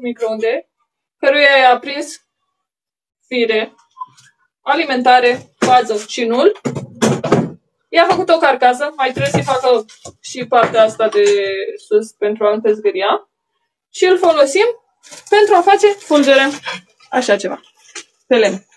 microunde, căruia i-a prins fire, alimentare, fază și nul. I-a făcut o carcasă, mai trebuie să-i facă și partea asta de sus pentru a întezgăria. Și îl folosim pentru a face fulgere. Așa ceva. Pe lemn.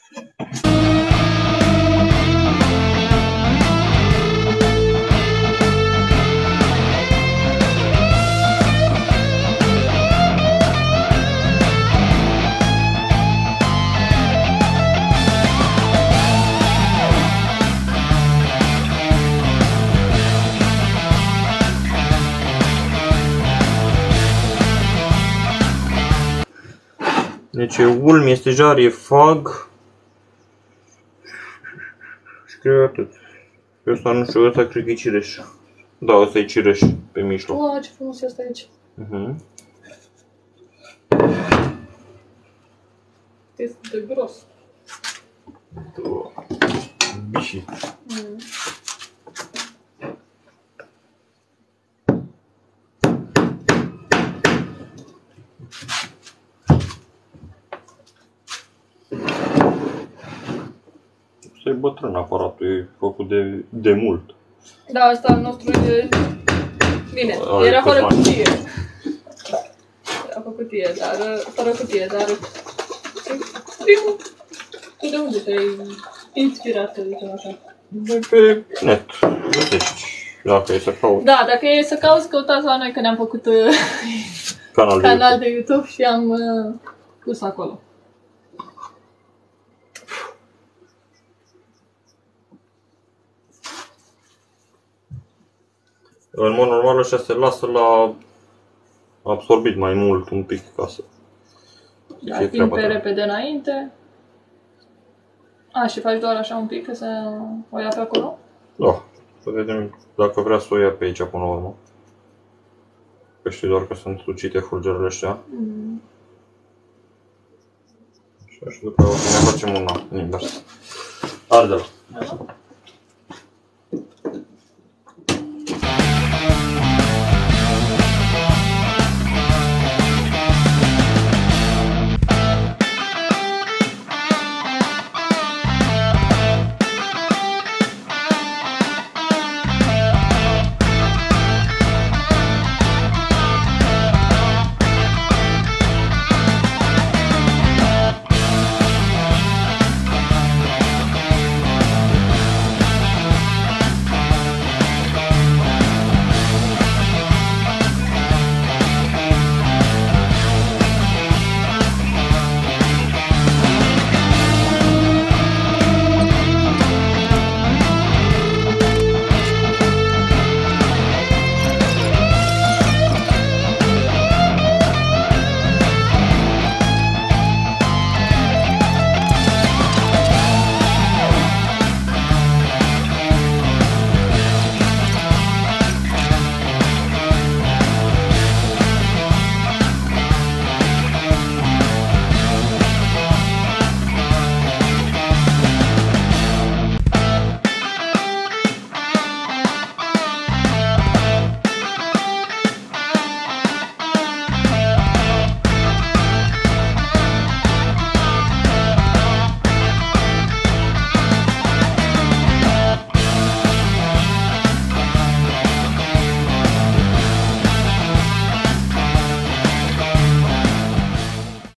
Deci e ulm, este jar, e fag. Și cred atât. Pe ăsta nu știu, ăsta cred că e cireș. Da, ăsta e cireș pe mijloc. Wow, ce frumos e asta aici. Este de gros. Biși. E bătrân aparatul, e făcut de mult. Da, asta al nostru e... Bine, era fără cutie. Era pe cutie, dar... fără cutie, dar... Primul... Tu de unde te-ai inspirat, să zicem așa? De pe net, găsești, dacă e să cauți. Da, dacă e să cauți, căutați la noi, că ne-am făcut canal de YouTube și am pus acolo. În mod normal așa se lasă la absorbit mai mult un pic ca să Da, timp pe repede înainte. A, și faci doar așa un pic, că să o ia pe acolo? Da, să vedem dacă vrea să o ia pe aici până la urmă. Că știi doar că sunt sucite fulgerele ăștia. Și după aceea o să ne facem una invers. Arde-l.